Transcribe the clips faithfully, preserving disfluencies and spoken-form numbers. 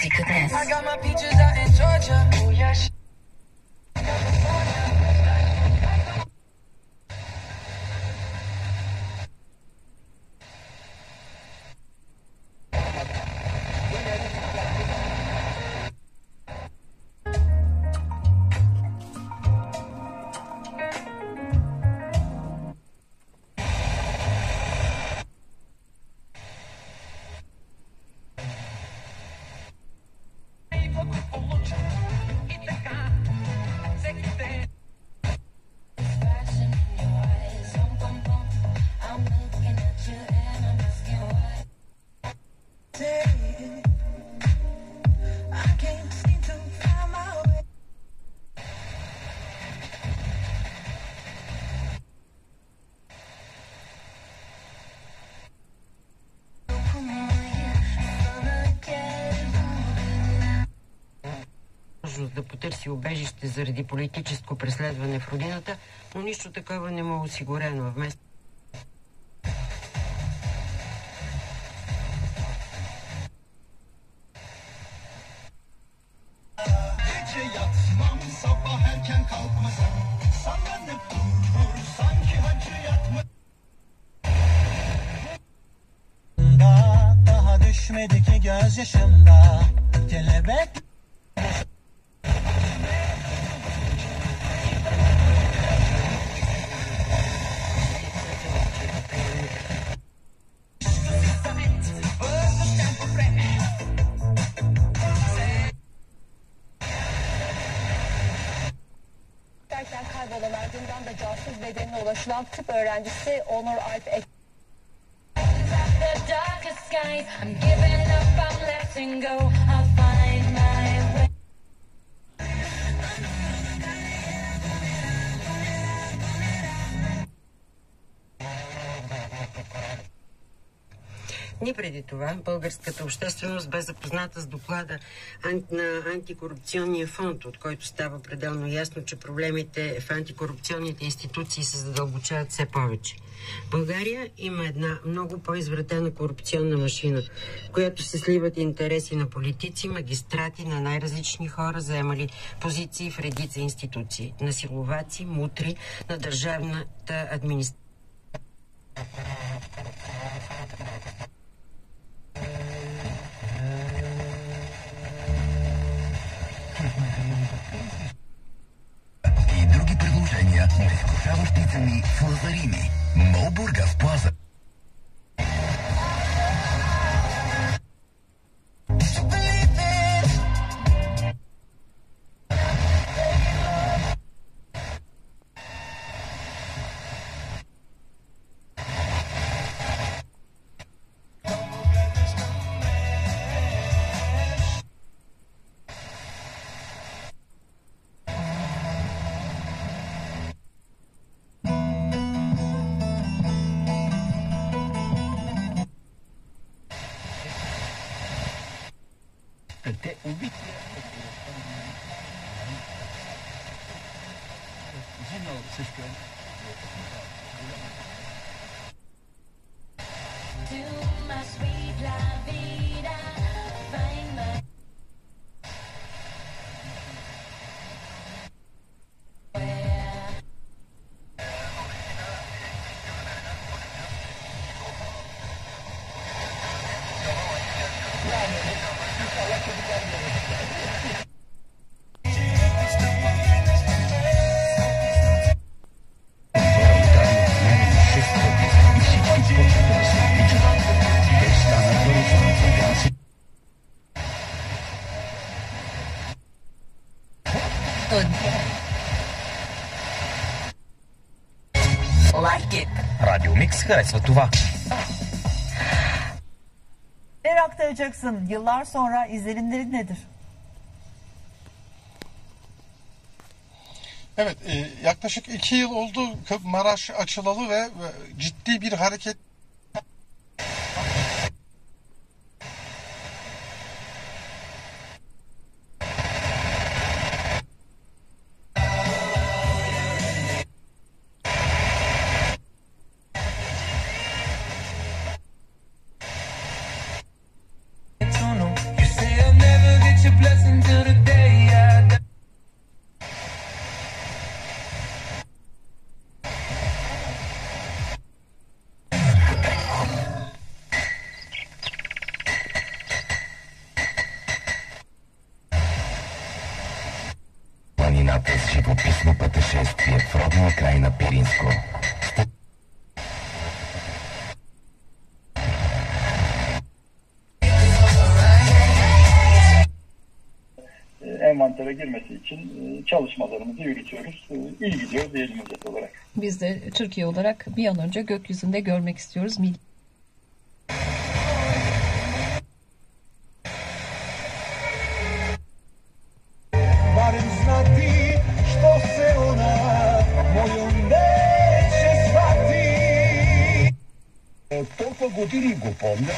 Музика днес. Да потърси убежище заради политическо преследване в родината, но нищо такова не му е осигурено. Вместо daha düşmedi ki gözyaşımda kelebek. Kaybolan ardından da cansız bedenine ulaşılan tıp öğrencisi Onur Alp Ek. Дни преди това българската общественост бе запозната с доклада на антикорупционния фонд, от който става пределно ясно, че проблемите в антикорупционните институции се задълбочават все повече. България има една много по-извратена корупционна машина, в която се сливат интереси на политици, магистрати, на най-различни хора, заемали позиции в редица институции, на силоваци, мутри, на държавната администрация. И други предложения на изкушаващи цени в Лазарини. Мол Бургас Плаза. Те убити. Взимал също. Радио Микс харесва това. Neler aktaracaksın? Yıllar sonra izlenimlerin nedir? Evet, e, yaklaşık iki yıl oldu Maraş açılalı ve, ve ciddi bir hareket. You say I'll never Пиринско. Envantere girmesi için çalışmalarımızı yürütüyoruz. İyi gidiyor diyelim özet olarak. Biz de Türkiye olarak bir an önce gökyüzünde görmek istiyoruz. Milli Barem znati što se ona mojom neće zvati. Толкова години го помня.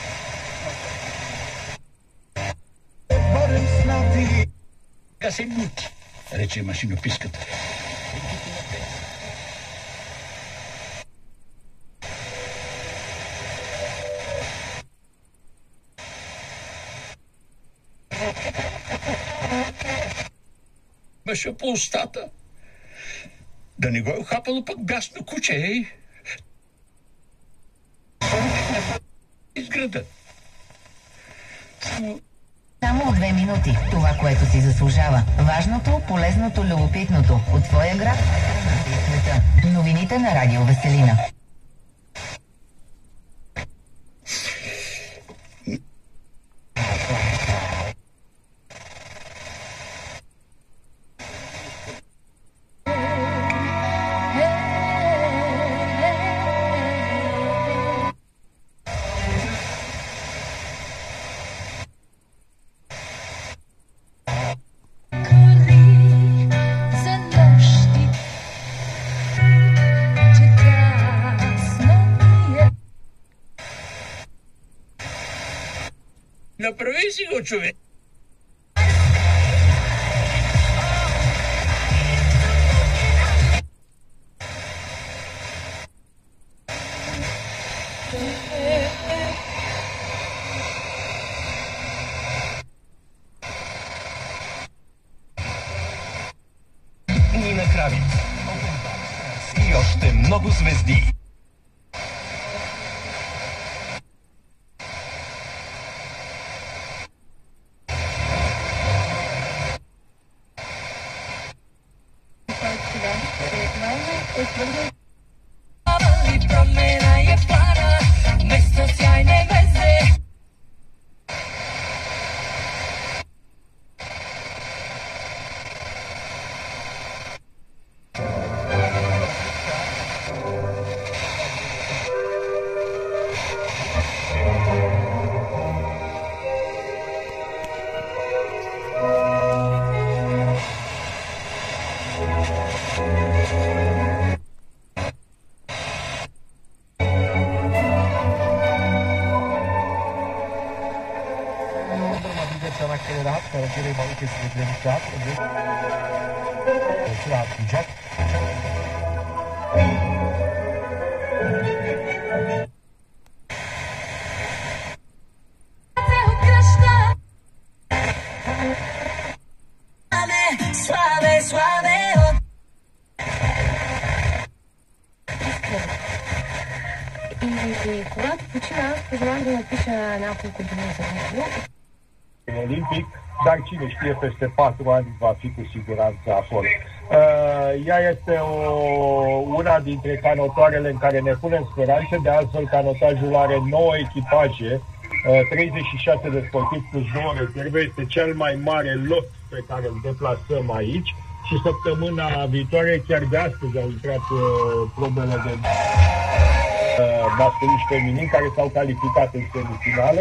Barem znati. Така се мути, рече машинописката. Беше по устата. Да не го е ухапало пък бясно куче, ей? Изграда. Само... Само две минути. Това, което си заслужава. Важното, полезното, любопитното. От твоя град и света. Новините на Радио Веселина. Направи си го, човек! Нина Кравиц. И още много звезди. Çanakkale rahat, Karakere Balıkesir Edremit rahat. Ödül rahatlayacak. Suave, suave. И когато почина, аз пожелах да напиша няколко думи за него. Olimpic, dar cine știe, peste patru ani va fi cu siguranță acolo. Ea este o, una dintre canotoarele în care ne punem speranțe, de altfel canotajul are nouă echipaje, treizeci și șase de sportivi plus două rezerve, este cel mai mare lot pe care îl deplasăm aici și săptămâna viitoare, chiar de astăzi, au intrat probele de masculin și feminin care s-au calificat în semifinale.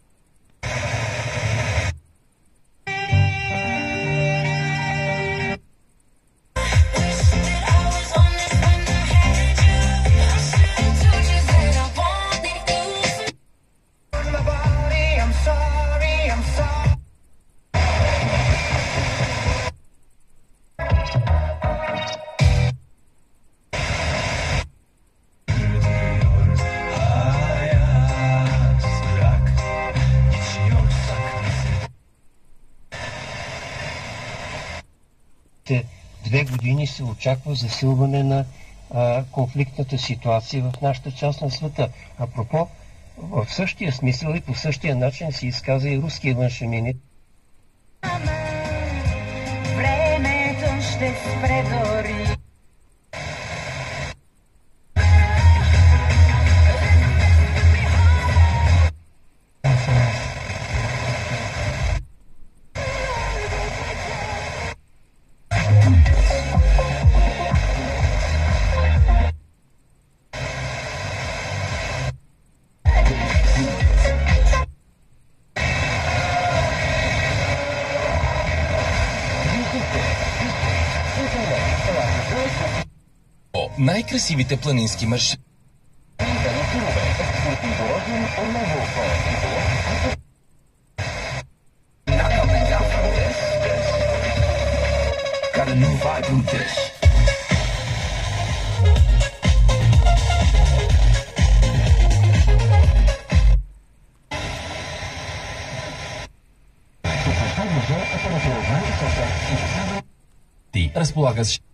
Две години се очаква засилване на а, конфликтната ситуация в нашата част на света. Апропо, в същия смисъл и по същия начин се изказа и руския външен министър. Времето ще спре дори. най-красивите планински маршрути. Got a new vibe with this. Ти разполага с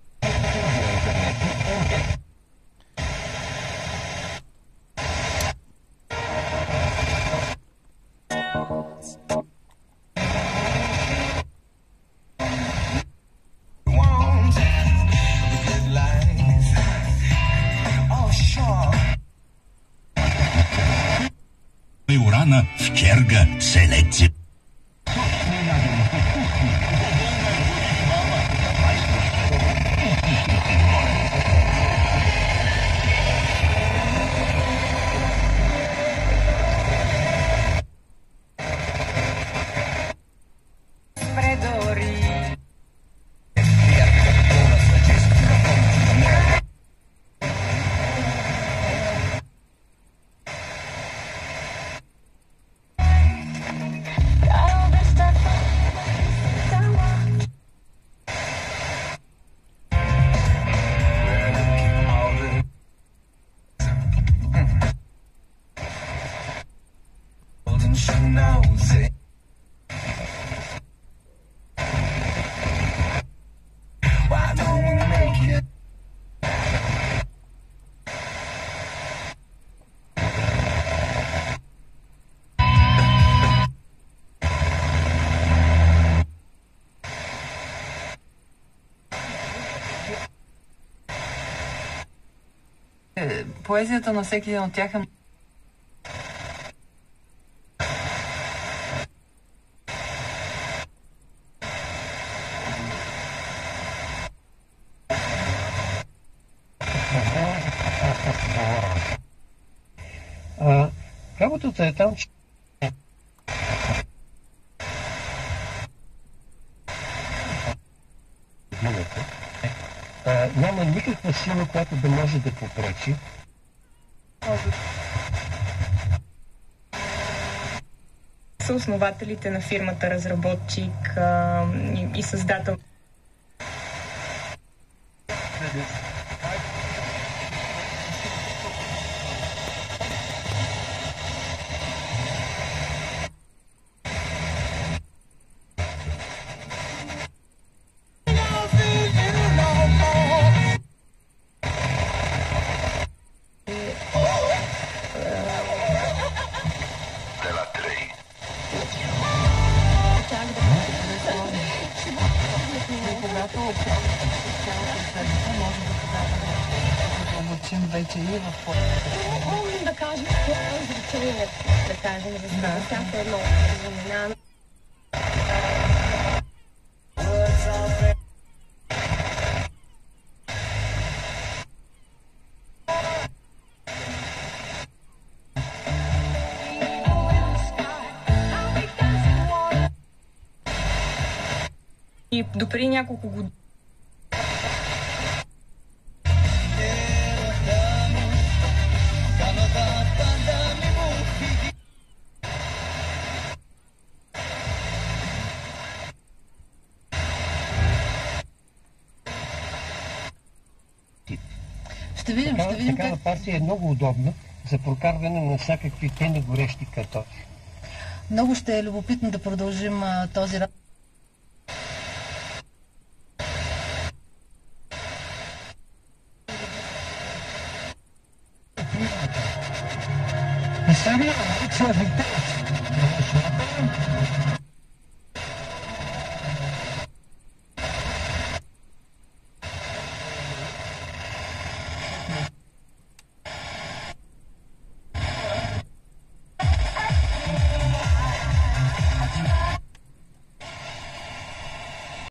Урана в Керга селекция. Поезията на всеки един от тях е... А, работата е там, че а, няма никаква сила, която да може да попречи. Са основателите на фирмата, разработчик а, и, и създател. Вече и в Можем да кажем, изречение, да кажем, защото всяко едно заминаваме. И допреди няколко години Ще видим, такава, ще видим такава как... партия е много удобна за прокарване на всякакви тени горещи картофи. Много ще е любопитно да продължим а, този разговор. Sorry,